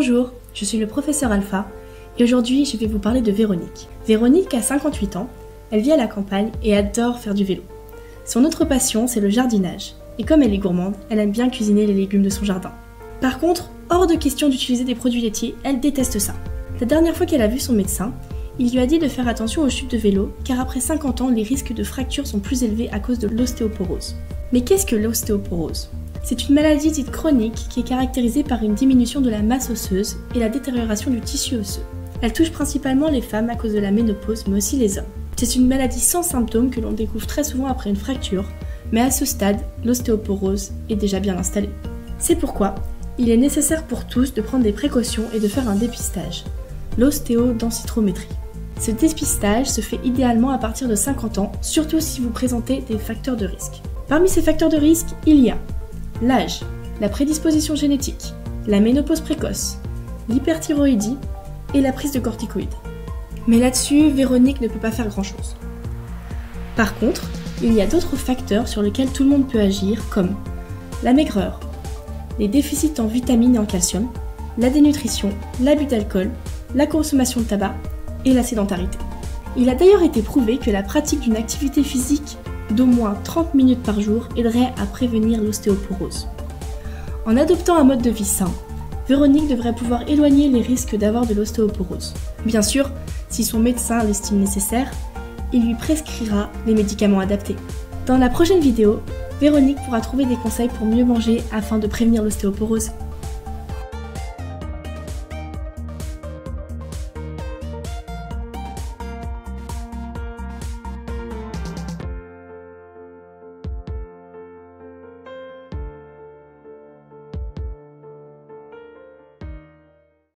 Bonjour, je suis le professeur Alpha et aujourd'hui je vais vous parler de Véronique. Véronique a 58 ans, elle vit à la campagne et adore faire du vélo. Son autre passion c'est le jardinage et comme elle est gourmande, elle aime bien cuisiner les légumes de son jardin. Par contre, hors de question d'utiliser des produits laitiers, elle déteste ça. La dernière fois qu'elle a vu son médecin, il lui a dit de faire attention aux chutes de vélo car après 50 ans, les risques de fractures sont plus élevés à cause de l'ostéoporose. Mais qu'est-ce que l'ostéoporose ? C'est une maladie dite chronique qui est caractérisée par une diminution de la masse osseuse et la détérioration du tissu osseux. Elle touche principalement les femmes à cause de la ménopause mais aussi les hommes. C'est une maladie sans symptômes que l'on découvre très souvent après une fracture, mais à ce stade, l'ostéoporose est déjà bien installée. C'est pourquoi il est nécessaire pour tous de prendre des précautions et de faire un dépistage, l'ostéodensitométrie. Ce dépistage se fait idéalement à partir de 50 ans, surtout si vous présentez des facteurs de risque. Parmi ces facteurs de risque, il y a l'âge, la prédisposition génétique, la ménopause précoce, l'hyperthyroïdie et la prise de corticoïdes. Mais là-dessus, Véronique ne peut pas faire grand-chose. Par contre, il y a d'autres facteurs sur lesquels tout le monde peut agir comme la maigreur, les déficits en vitamines et en calcium, la dénutrition, l'abus d'alcool, la consommation de tabac et la sédentarité. Il a d'ailleurs été prouvé que la pratique d'une activité physique d'au moins 30 minutes par jour aiderait à prévenir l'ostéoporose. En adoptant un mode de vie sain, Véronique devrait pouvoir éloigner les risques d'avoir de l'ostéoporose. Bien sûr, si son médecin l'estime nécessaire, il lui prescrira les médicaments adaptés. Dans la prochaine vidéo, Véronique pourra trouver des conseils pour mieux manger afin de prévenir l'ostéoporose.